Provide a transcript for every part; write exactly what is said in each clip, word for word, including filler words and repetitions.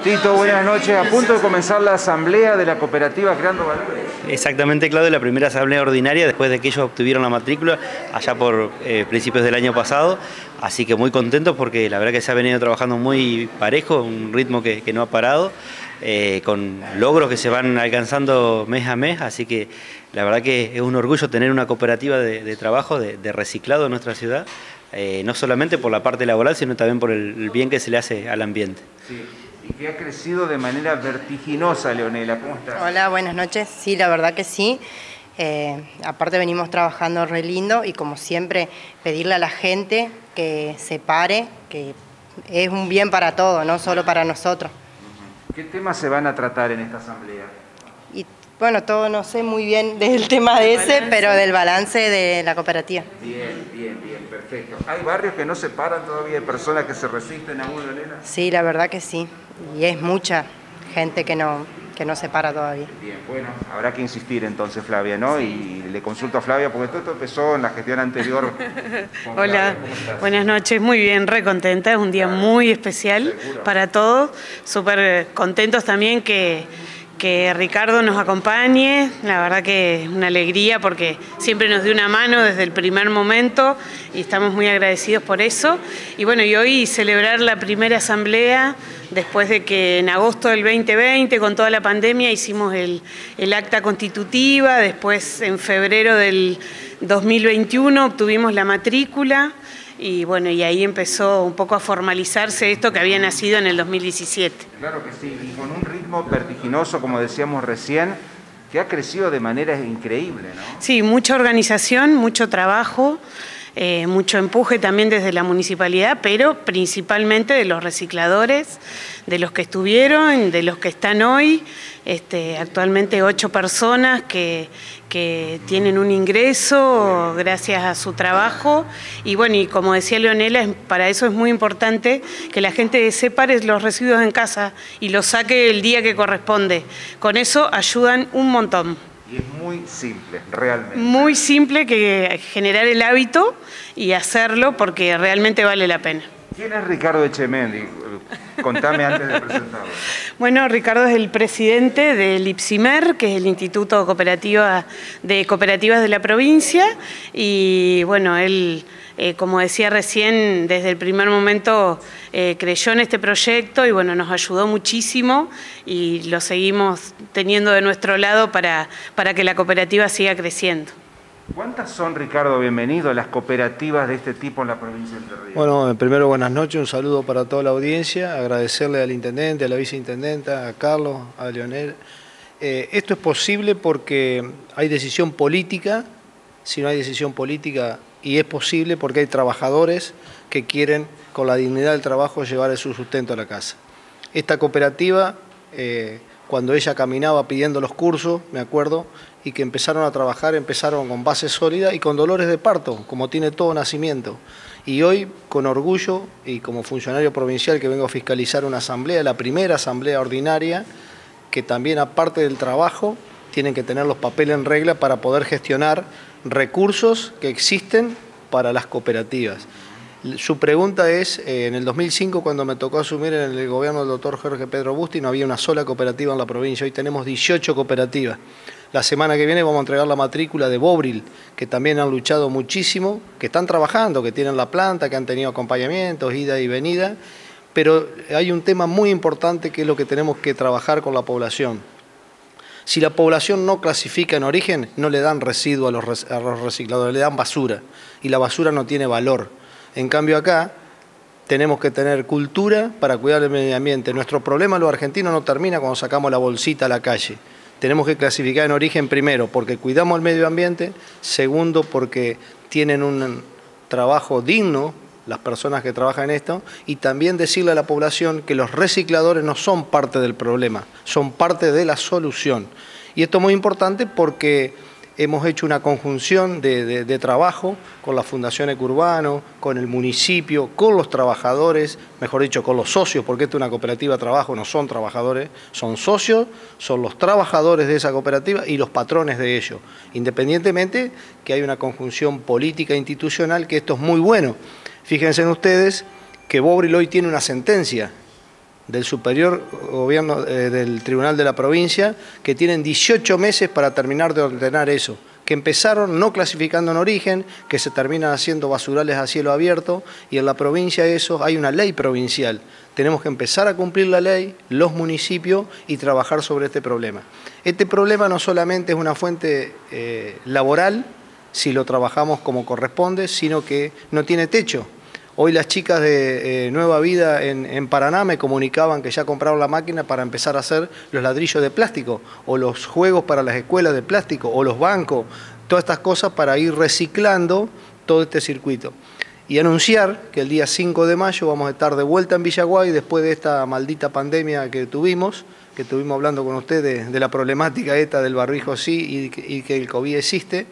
Tito, buenas noches. A punto de comenzar la asamblea de la cooperativa Creando Valores. Exactamente, Claudio, la primera asamblea ordinaria después de que ellos obtuvieron la matrícula allá por eh, principios del año pasado. Así que muy contentos porque la verdad que se ha venido trabajando muy parejo, un ritmo que, que no ha parado, eh, con logros que se van alcanzando mes a mes. Así que la verdad que es un orgullo tener una cooperativa de, de trabajo, de, de reciclado en nuestra ciudad. Eh, no solamente por la parte laboral, sino también por el, el bien que se le hace al ambiente. Sí. Y que ha crecido de manera vertiginosa, Leonela. ¿Cómo estás? Hola, buenas noches. Sí, la verdad que sí. Eh, aparte venimos trabajando re lindo y como siempre pedirle a la gente que se pare, que es un bien para todos, no solo para nosotros. ¿Qué temas se van a tratar en esta asamblea? Y bueno, todo no sé muy bien del tema de ese, pero del balance de la cooperativa. Bien, bien, bien, perfecto. ¿Hay barrios que no se paran todavía? ¿Hay personas que se resisten aún, Leonela? Sí, la verdad que sí. Y es mucha gente que no, que no se para todavía. Bien, bueno, habrá que insistir entonces, Flavia, ¿no? Y le consulto a Flavia, porque todo esto empezó en la gestión anterior. Hola, buenas noches, muy bien, re contenta, es un día muy especial para todos, súper contentos también que, que Ricardo nos acompañe, la verdad que es una alegría porque siempre nos dio una mano desde el primer momento y estamos muy agradecidos por eso. Y bueno, y hoy celebrar la primera asamblea después de que en agosto del veinte veinte, con toda la pandemia, hicimos el, el acta constitutiva, después en febrero del dos mil veintiuno obtuvimos la matrícula y bueno, y ahí empezó un poco a formalizarse esto que había nacido en el dos mil diecisiete. Claro que sí, y con un ritmo vertiginoso, como decíamos recién, que ha crecido de manera increíble, ¿no? Sí, mucha organización, mucho trabajo. Eh, mucho empuje también desde la municipalidad, pero principalmente de los recicladores, de los que estuvieron, de los que están hoy, este, actualmente ocho personas que, que tienen un ingreso gracias a su trabajo y bueno, y como decía Leonela, para eso es muy importante que la gente separe los residuos en casa y los saque el día que corresponde, con eso ayudan un montón. Y es muy simple, realmente. Muy simple que generar el hábito y hacerlo porque realmente vale la pena. ¿Quién es Ricardo Echemendi? Contame antes de presentarlo. Bueno, Ricardo es el presidente del IPSIMER, que es el Instituto Cooperativa de Cooperativas de la provincia, y bueno, él, eh, como decía recién, desde el primer momento eh, creyó en este proyecto y bueno, nos ayudó muchísimo y lo seguimos teniendo de nuestro lado para, para que la cooperativa siga creciendo. ¿Cuántas son, Ricardo, bienvenido, las cooperativas de este tipo en la provincia de Entre Ríos? Bueno, primero buenas noches, un saludo para toda la audiencia, agradecerle al intendente, a la viceintendenta, a Carlos, a Leonel. Eh, esto es posible porque hay decisión política, si no hay decisión política, y es posible porque hay trabajadores que quieren, con la dignidad del trabajo, llevar su sustento a la casa. Esta cooperativa, eh, cuando ella caminaba pidiendo los cursos, me acuerdo, y que empezaron a trabajar, empezaron con base sólida y con dolores de parto, como tiene todo nacimiento. Y hoy, con orgullo, y como funcionario provincial que vengo a fiscalizar una asamblea, la primera asamblea ordinaria, que también aparte del trabajo, tienen que tener los papeles en regla para poder gestionar recursos que existen para las cooperativas. Su pregunta es, eh, en el dos mil cinco, cuando me tocó asumir en el gobierno del doctor Jorge Pedro Busti, no había una sola cooperativa en la provincia, hoy tenemos dieciocho cooperativas. La semana que viene vamos a entregar la matrícula de Bobril, que también han luchado muchísimo, que están trabajando, que tienen la planta, que han tenido acompañamientos, ida y venida, pero hay un tema muy importante que es lo que tenemos que trabajar con la población. Si la población no clasifica en origen, no le dan residuo a los, a los recicladores, le dan basura, y la basura no tiene valor. En cambio acá tenemos que tener cultura para cuidar el medio ambiente. Nuestro problema los argentinos no termina cuando sacamos la bolsita a la calle. Tenemos que clasificar en origen primero porque cuidamos el medio ambiente, segundo porque tienen un trabajo digno las personas que trabajan en esto y también decirle a la población que los recicladores no son parte del problema, son parte de la solución. Y esto es muy importante porque hemos hecho una conjunción de, de, de trabajo con la Fundación Ecurbano, con el municipio, con los trabajadores, mejor dicho, con los socios, porque esto es una cooperativa de trabajo, no son trabajadores, son socios, son los trabajadores de esa cooperativa y los patrones de ellos. Independientemente que hay una conjunción política e institucional, que esto es muy bueno. Fíjense en ustedes que Bobril hoy tiene una sentencia del Superior Gobierno eh, del Tribunal de la Provincia, que tienen dieciocho meses para terminar de ordenar eso, que empezaron no clasificando en origen, que se terminan haciendo basurales a cielo abierto, y en la provincia eso hay una ley provincial. Tenemos que empezar a cumplir la ley, los municipios, y trabajar sobre este problema. Este problema no solamente es una fuente eh, laboral, si lo trabajamos como corresponde, sino que no tiene techo. Hoy las chicas de eh, Nueva Vida en, en Paraná me comunicaban que ya compraron la máquina para empezar a hacer los ladrillos de plástico, o los juegos para las escuelas de plástico, o los bancos, todas estas cosas para ir reciclando todo este circuito. Y anunciar que el día cinco de mayo vamos a estar de vuelta en Villaguay después de esta maldita pandemia que tuvimos, que estuvimos hablando con ustedes de la problemática esta del barbijo sí y, y que el COVID existe.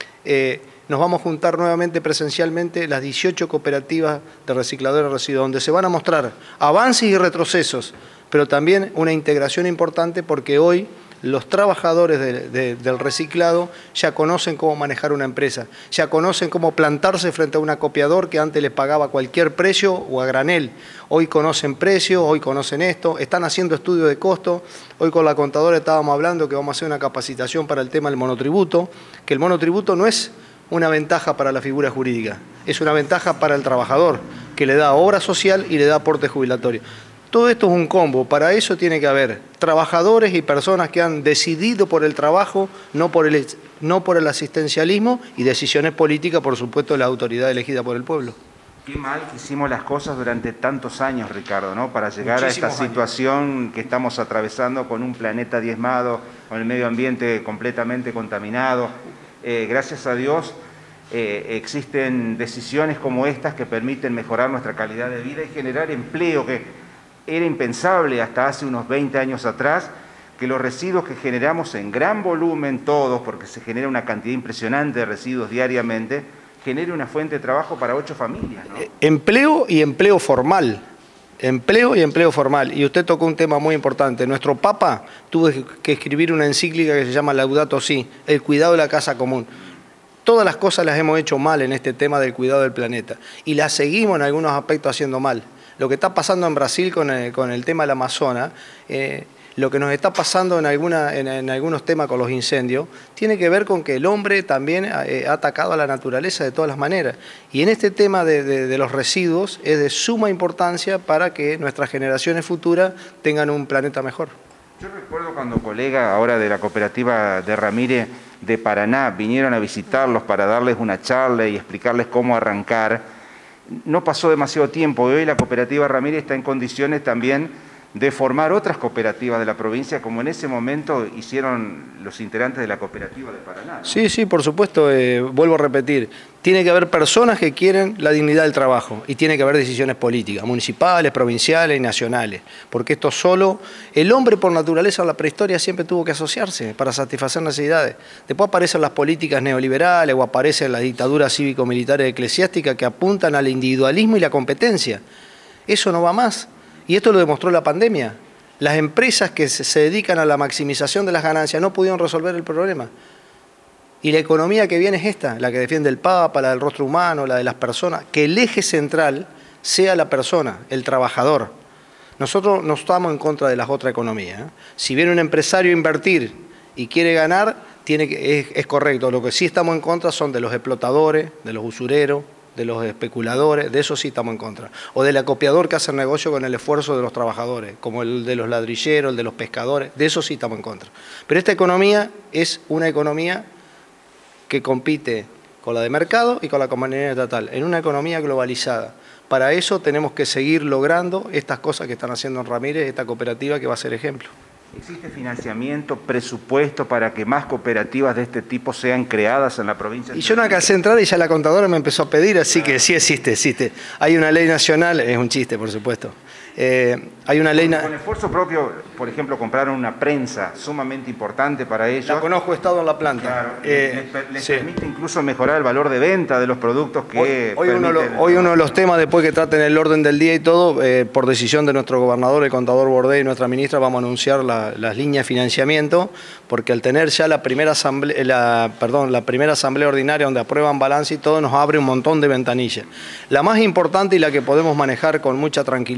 Eh, Nos vamos a juntar nuevamente presencialmente las dieciocho cooperativas de recicladores de residuos, donde se van a mostrar avances y retrocesos, pero también una integración importante porque hoy los trabajadores de, de, del reciclado ya conocen cómo manejar una empresa, ya conocen cómo plantarse frente a un acopiador que antes les pagaba cualquier precio o a granel. Hoy conocen precios, hoy conocen esto, están haciendo estudios de costo. Hoy con la contadora estábamos hablando que vamos a hacer una capacitación para el tema del monotributo, que el monotributo no es una ventaja para la figura jurídica, es una ventaja para el trabajador, que le da obra social y le da aporte jubilatorio. Todo esto es un combo, para eso tiene que haber trabajadores y personas que han decidido por el trabajo, no por el, no por el asistencialismo, y decisiones políticas, por supuesto, de la autoridad elegida por el pueblo. Qué mal que hicimos las cosas durante tantos años, Ricardo, ¿no? Para llegar Muchísimos a esta situación años. que estamos atravesando con un planeta diezmado, con el medio ambiente completamente contaminado. Eh, gracias a Dios eh, existen decisiones como estas que permiten mejorar nuestra calidad de vida y generar empleo, que era impensable hasta hace unos veinte años atrás, que los residuos que generamos en gran volumen todos, porque se genera una cantidad impresionante de residuos diariamente, genere una fuente de trabajo para ocho familias, ¿no? Empleo y empleo formal. Empleo y empleo formal. Y usted tocó un tema muy importante. Nuestro Papa tuvo que escribir una encíclica que se llama Laudato Si, el cuidado de la casa común. Todas las cosas las hemos hecho mal en este tema del cuidado del planeta. Y las seguimos en algunos aspectos haciendo mal. Lo que está pasando en Brasil con el, con el tema del Amazonas, eh, lo que nos está pasando en, alguna, en, en algunos temas con los incendios, tiene que ver con que el hombre también eh, ha atacado a la naturaleza de todas las maneras. Y en este tema de, de, de los residuos es de suma importancia para que nuestras generaciones futuras tengan un planeta mejor. Yo recuerdo cuando colegas ahora de la cooperativa de Ramírez de Paraná vinieron a visitarlos para darles una charla y explicarles cómo arrancar. No pasó demasiado tiempo y hoy la cooperativa Ramírez está en condiciones también de formar otras cooperativas de la provincia, como en ese momento hicieron los integrantes de la cooperativa de Paraná, ¿no? Sí, sí, por supuesto, eh, vuelvo a repetir, tiene que haber personas que quieren la dignidad del trabajo y tiene que haber decisiones políticas, municipales, provinciales y nacionales, porque esto solo, el hombre por naturaleza en la prehistoria siempre tuvo que asociarse para satisfacer necesidades. Después aparecen las políticas neoliberales o aparecen las dictaduras cívico-militares eclesiásticas que apuntan al individualismo y la competencia. Eso no va más. Y esto lo demostró la pandemia. Las empresas que se dedican a la maximización de las ganancias no pudieron resolver el problema. Y la economía que viene es esta, la que defiende el Papa, la del rostro humano, la de las personas, que el eje central sea la persona, el trabajador. Nosotros no estamos en contra de las otras economías, ¿eh? Si viene un empresario a invertir y quiere ganar, tiene que, es, es correcto. Lo que sí estamos en contra son de los explotadores, de los usureros, de los especuladores, de eso sí estamos en contra. O del acopiador que hace negocio con el esfuerzo de los trabajadores, como el de los ladrilleros, el de los pescadores, de eso sí estamos en contra. Pero esta economía es una economía que compite con la de mercado y con la economía estatal, en una economía globalizada. Para eso tenemos que seguir logrando estas cosas que están haciendo en Ramírez, esta cooperativa que va a ser ejemplo. ¿Existe financiamiento, presupuesto para que más cooperativas de este tipo sean creadas en la provincia? Y yo no alcancé a entrar y ya la contadora me empezó a pedir, así que sí existe, existe. Hay una ley nacional, es un chiste, por supuesto. Eh, hay una ley... Con esfuerzo propio, por ejemplo, compraron una prensa sumamente importante para ellos. La conozco, he estado en la planta. Claro, eh, les, les sí. permite incluso mejorar el valor de venta de los productos que... Hoy, hoy, uno, lo, hoy uno de los temas, después que traten el orden del día y todo, eh, por decisión de nuestro gobernador, el contador Bordé y nuestra ministra, vamos a anunciar la, las líneas de financiamiento, porque al tener ya la primera, asamblea, la, perdón, la primera asamblea ordinaria donde aprueban balance y todo, nos abre un montón de ventanillas. La más importante y la que podemos manejar con mucha tranquilidad, porque lo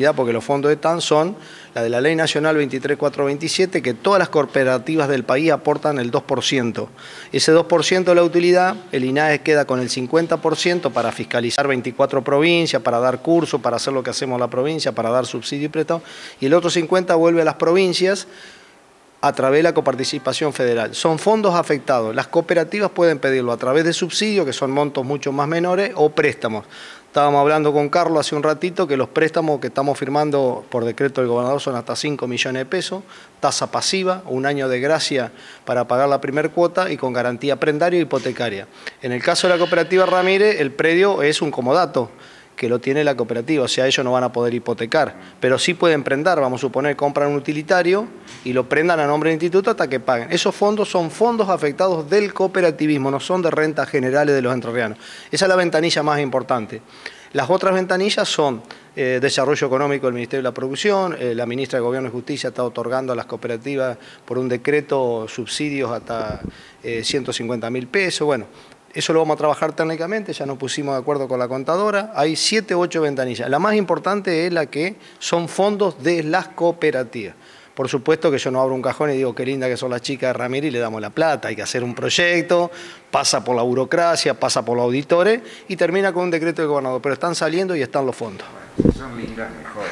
los fondos están, son la de la Ley Nacional veintitrés mil cuatrocientos veintisiete, que todas las cooperativas del país aportan el dos por ciento. Ese dos por ciento de la utilidad, el INAES queda con el cincuenta por ciento para fiscalizar veinticuatro provincias, para dar cursos, para hacer lo que hacemos en la provincia, para dar subsidio y préstamo, y el otro cincuenta por ciento vuelve a las provincias a través de la coparticipación federal. Son fondos afectados. Las cooperativas pueden pedirlo a través de subsidios, que son montos mucho más menores, o préstamos. Estábamos hablando con Carlos hace un ratito que los préstamos que estamos firmando por decreto del gobernador son hasta cinco millones de pesos, tasa pasiva, un año de gracia para pagar la primer cuota y con garantía prendaria y hipotecaria. En el caso de la cooperativa Ramírez, el predio es un comodato que lo tiene la cooperativa, o sea, ellos no van a poder hipotecar, pero sí pueden prendar, vamos a suponer, compran un utilitario y lo prendan a nombre del instituto hasta que paguen. Esos fondos son fondos afectados del cooperativismo, no son de rentas generales de los entrerrianos. Esa es la ventanilla más importante. Las otras ventanillas son eh, desarrollo económico del Ministerio de la Producción, eh, la ministra de Gobierno y Justicia está otorgando a las cooperativas por un decreto subsidios hasta eh, ciento cincuenta mil pesos, bueno. Eso lo vamos a trabajar técnicamente, ya nos pusimos de acuerdo con la contadora. Hay siete u ocho ventanillas. La más importante es la que son fondos de las cooperativas. Por supuesto que yo no abro un cajón y digo qué linda que son las chicas de Ramírez y le damos la plata. Hay que hacer un proyecto, pasa por la burocracia, pasa por los auditores y termina con un decreto del gobernador. Pero están saliendo y están los fondos. Bueno, son lindas mejor.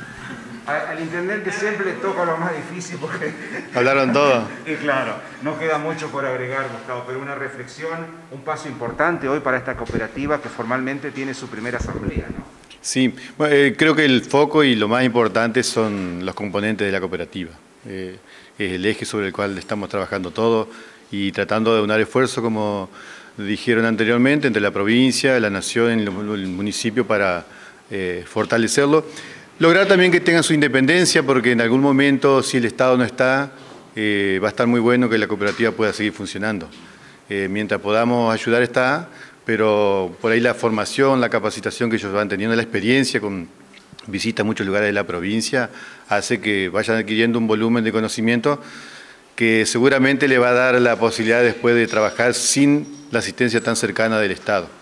Al intendente siempre le toca lo más difícil porque... Hablaron todo. Y claro, no queda mucho por agregar, Gustavo, pero una reflexión, un paso importante hoy para esta cooperativa que formalmente tiene su primera asamblea, ¿no? Sí, bueno, eh, creo que el foco y lo más importante son los componentes de la cooperativa. Eh, es el eje sobre el cual estamos trabajando todos y tratando de unar esfuerzos, como dijeron anteriormente, entre la provincia, la nación y el municipio para eh, fortalecerlo. Lograr también que tengan su independencia, porque en algún momento, si el Estado no está, eh, va a estar muy bueno que la cooperativa pueda seguir funcionando. Eh, mientras podamos ayudar está, pero por ahí la formación, la capacitación que ellos van teniendo, la experiencia con visitas a muchos lugares de la provincia, hace que vayan adquiriendo un volumen de conocimiento que seguramente le va a dar la posibilidad después de trabajar sin la asistencia tan cercana del Estado.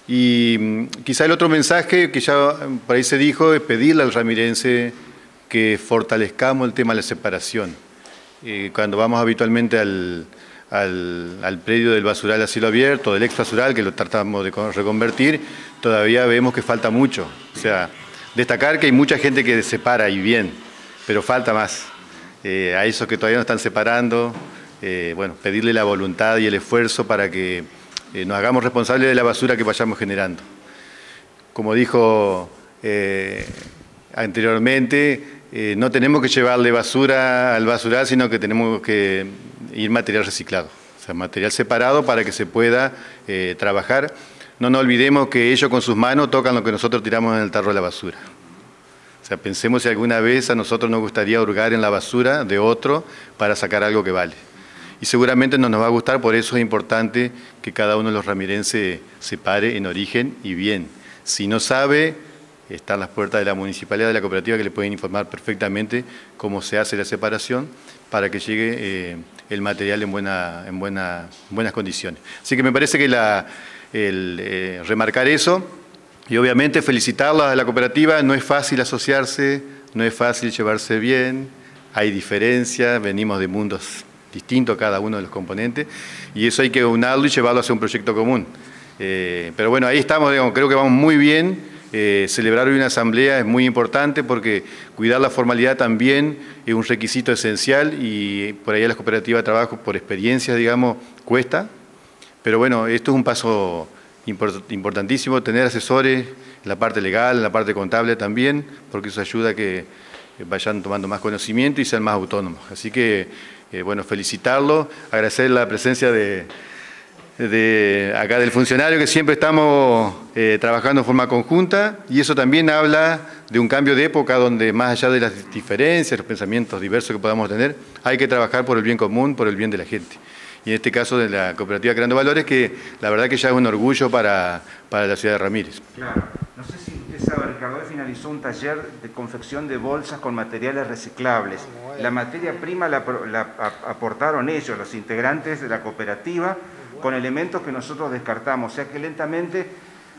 Y quizá el otro mensaje que ya por ahí se dijo es pedirle al ramirense que fortalezcamos el tema de la separación. Eh, cuando vamos habitualmente al, al, al predio del basural a cielo abierto, del ex basural, que lo tratamos de reconvertir, todavía vemos que falta mucho. O sea, destacar que hay mucha gente que separa y bien, pero falta más. Eh, a esos que todavía no están separando, eh, bueno, pedirle la voluntad y el esfuerzo para que Eh, nos hagamos responsables de la basura que vayamos generando. Como dijo eh, anteriormente, eh, no tenemos que llevarle basura al basural, sino que tenemos que ir material reciclado, o sea, material separado para que se pueda eh, trabajar. No nos olvidemos que ellos con sus manos tocan lo que nosotros tiramos en el tarro de la basura. O sea, pensemos si alguna vez a nosotros nos gustaría hurgar en la basura de otro para sacar algo que vale. Y seguramente no nos va a gustar, por eso es importante que cada uno de los ramirenses se pare en origen y bien. Si no sabe, están las puertas de la municipalidad, de la cooperativa, que le pueden informar perfectamente cómo se hace la separación para que llegue eh, el material en, buena, en, buena, en buenas condiciones. Así que me parece que la, el, eh, remarcar eso y obviamente felicitarla a la cooperativa. No es fácil asociarse, no es fácil llevarse bien, hay diferencias, venimos de mundos distinto a cada uno de los componentes, y eso hay que unarlo y llevarlo hacia un proyecto común. Eh, pero bueno, ahí estamos, digamos, creo que vamos muy bien. Eh, celebrar hoy una asamblea es muy importante porque cuidar la formalidad también es un requisito esencial, y por ahí las cooperativas de trabajo, por experiencia, digamos, cuesta. Pero bueno, esto es un paso import importantísimo, tener asesores en la parte legal, en la parte contable también, porque eso ayuda a que vayan tomando más conocimiento y sean más autónomos. Así que Eh, bueno, felicitarlo, agradecer la presencia de, de acá del funcionario, que siempre estamos eh, trabajando en forma conjunta, y eso también habla de un cambio de época donde, más allá de las diferencias, los pensamientos diversos que podamos tener, hay que trabajar por el bien común, por el bien de la gente. Y en este caso de la cooperativa Creando Valores, que la verdad que ya es un orgullo para, para la ciudad de Ramírez. Claro. No sé si usted sabe, Ricardo, hoy finalizó un taller de confección de bolsas con materiales reciclables. La materia prima la, la aportaron ellos, los integrantes de la cooperativa, con elementos que nosotros descartamos. O sea que lentamente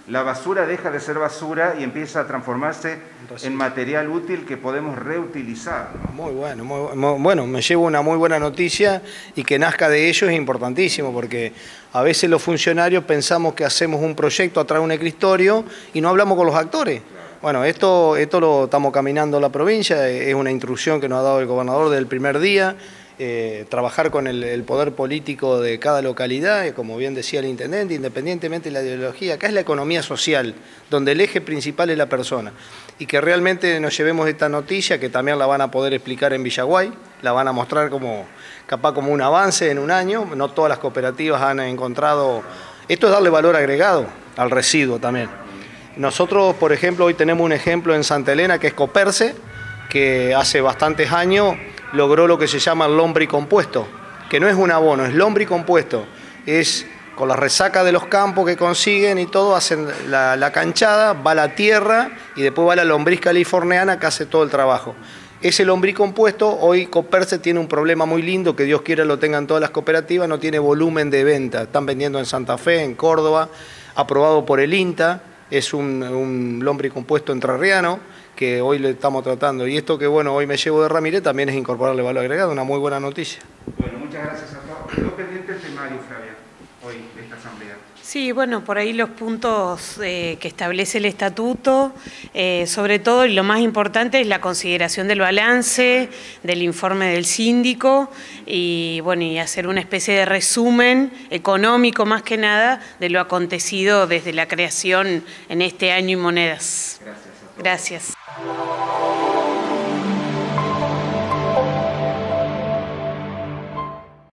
la basura deja de ser basura y empieza a transformarse en material útil que podemos reutilizar, ¿no? Muy bueno, muy, muy, bueno, me llevo una muy buena noticia y que nazca de ello es importantísimo porque a veces los funcionarios pensamos que hacemos un proyecto atrás de un escritorio y no hablamos con los actores. Bueno, esto, esto lo estamos caminando en la provincia, es una instrucción que nos ha dado el gobernador desde el primer día. Eh, trabajar con el, el poder político de cada localidad, como bien decía el intendente, independientemente de la ideología, acá es la economía social, donde el eje principal es la persona. Y que realmente nos llevemos esta noticia, que también la van a poder explicar en Villaguay, la van a mostrar como capaz como un avance en un año, no todas las cooperativas han encontrado, esto es darle valor agregado al residuo también. Nosotros, por ejemplo, hoy tenemos un ejemplo en Santa Elena que es Coperce, que hace bastantes años logró lo que se llama el lombricompuesto, que no es un abono, es lombricompuesto. Es con la resaca de los campos que consiguen y todo, hacen la, la canchada, va a la tierra y después va la lombriz californiana que hace todo el trabajo. Ese lombricompuesto, hoy Coperce tiene un problema muy lindo, que Dios quiera lo tengan todas las cooperativas, no tiene volumen de venta. Están vendiendo en Santa Fe, en Córdoba, aprobado por el INTA, es un, un lombricompuesto entrerriano, que hoy le estamos tratando. Y esto que bueno, hoy me llevo de Ramírez también es incorporarle valor agregado, una muy buena noticia. Bueno, muchas gracias a todos. Quedó pendiente el temario, Flavia, hoy de esta asamblea. Sí, bueno, por ahí los puntos eh, que establece el estatuto, eh, sobre todo, y lo más importante es la consideración del balance, del informe del síndico, y bueno, y hacer una especie de resumen económico más que nada de lo acontecido desde la creación en este año y monedas. Gracias a todos. Gracias.